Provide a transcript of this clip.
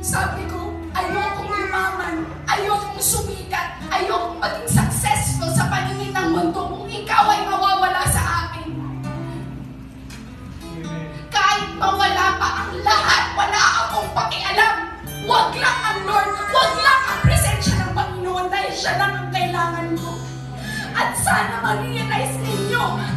Sabi ko, ayokong yumaman, ayokong sumikat, ayokong maging successful sa paningin ng mundo kung ikaw ay mawawala sa akin. Kahit mawala pa ang lahat, wala akong pakialam. Wag lang ang Lord, wag lang ang presensya ng Panginoon dahil siya lang ang kailangan ko. At sana ma-realize ninyo